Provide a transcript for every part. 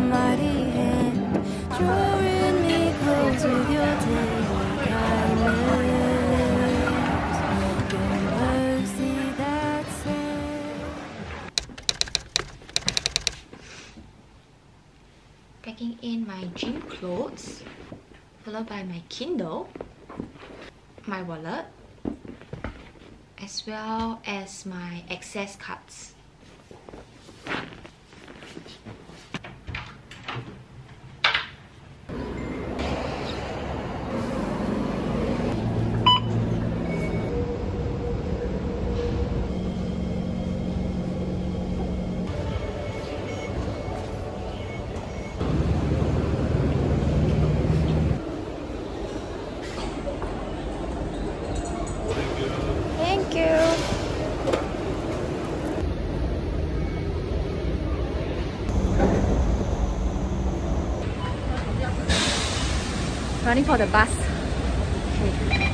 mighty hand, drawing me close with your tender kindness. Your mercy that said. Packing in my gym clothes, followed by my Kindle, my wallet, as well as my access cards. Thank you. Running for the bus. Okay.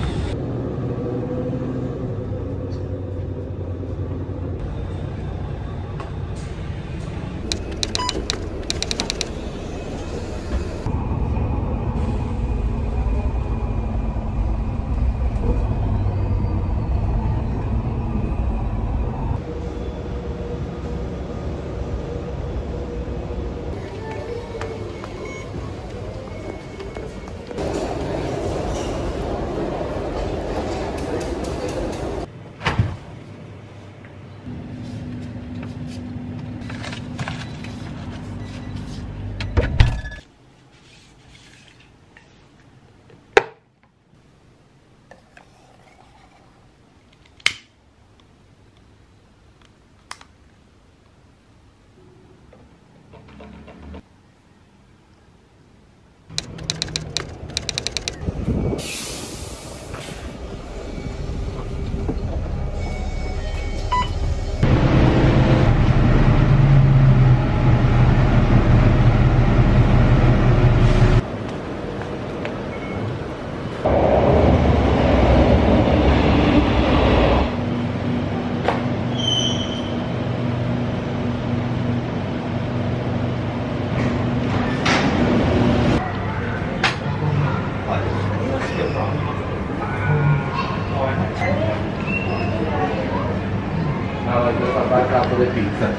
capo di pizza.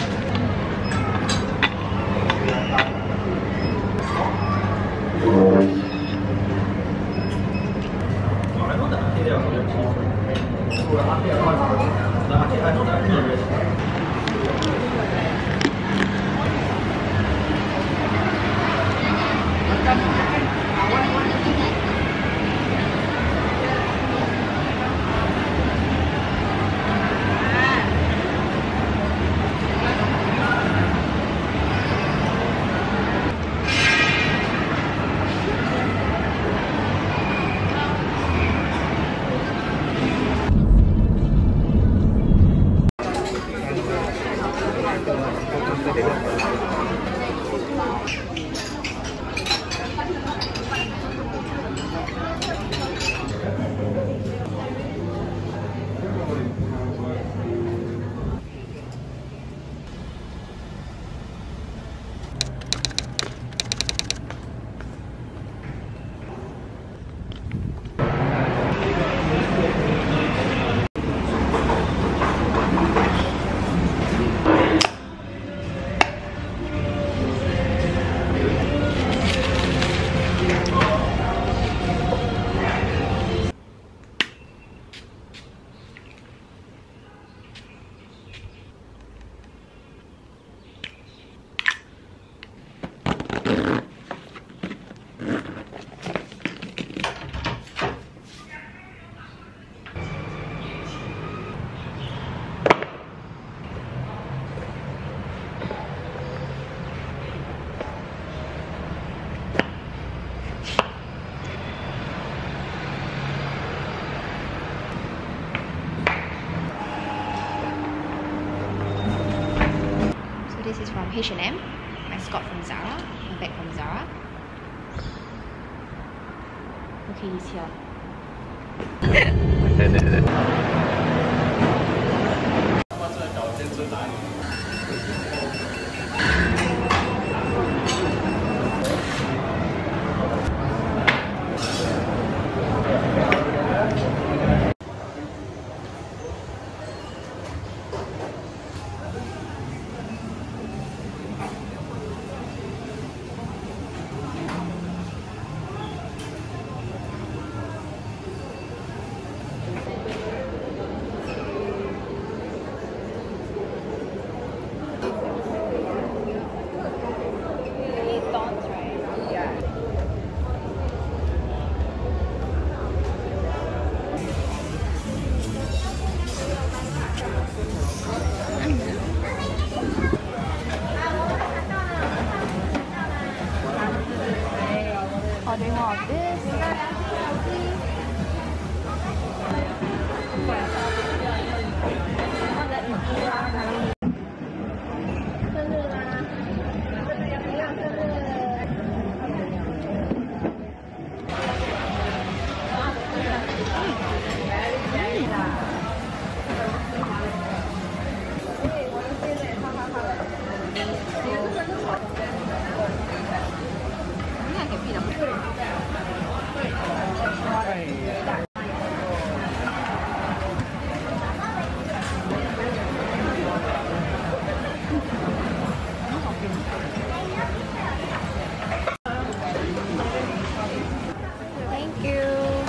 This is from H&M, my skirt from Zara, my bag from Zara. Okay, he's here. more of this. Thank you.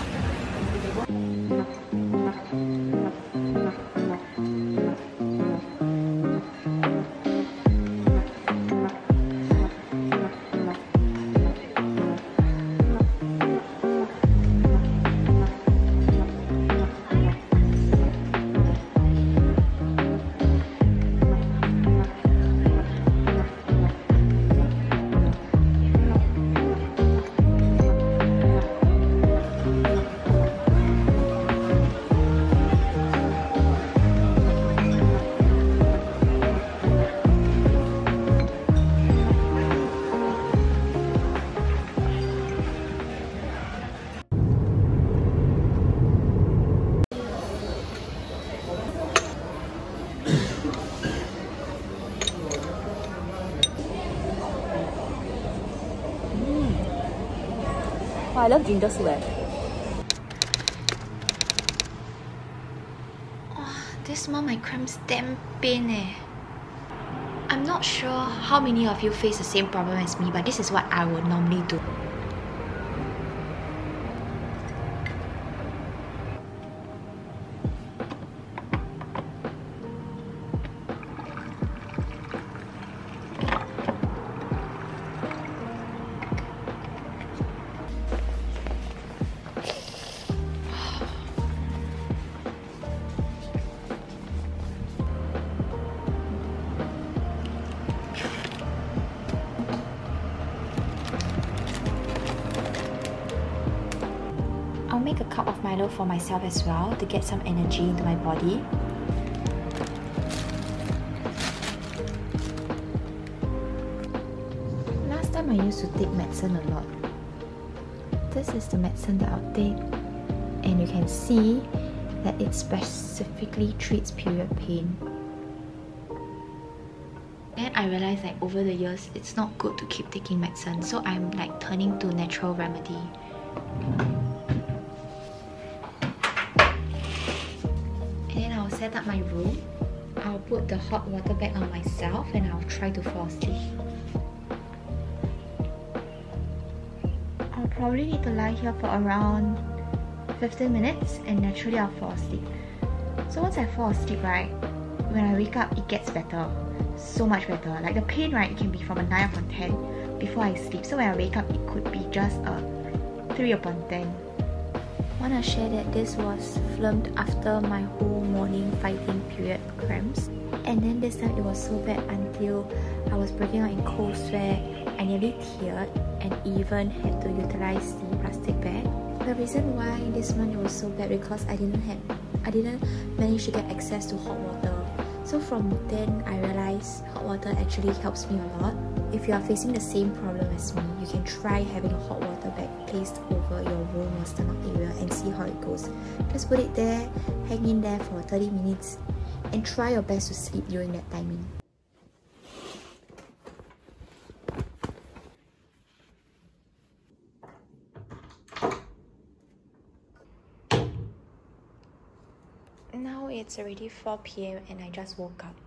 Oh, I love ginger soup. Oh, this month my cramps damn pain eh. I'm not sure how many of you face the same problem as me, but this is what I would normally do. I'll make a cup of Milo for myself as well to get some energy into my body. Last time I used to take medicine a lot. This is the medicine that I'll take, and you can see that it specifically treats period pain. Then I realized like over the years it's not good to keep taking medicine, so I'm like turning to natural remedy. Set up my room. I'll put the hot water bag on myself and I'll try to fall asleep. I'll probably need to lie here for around 15 minutes and naturally I'll fall asleep. So once I fall asleep, right, when I wake up it gets better. So much better. Like the pain, right, it can be from a 9 upon 10 before I sleep. So when I wake up it could be just a 3 upon 10. I want to share that this was filmed after my whole morning fighting period cramps, and then this time it was so bad until I was breaking out in cold sweat. I nearly teared and even had to utilize the plastic bag. The reason why this month it was so bad because I didn't manage to get access to hot water. So from then I realized hot water actually helps me a lot. If you are facing the same problem as me, you can try having a hot water bag placed over your room or stomach area and see how it goes. Just put it there, hang in there for 30 minutes and try your best to sleep during that timing. Now it's already 4 PM and I just woke up.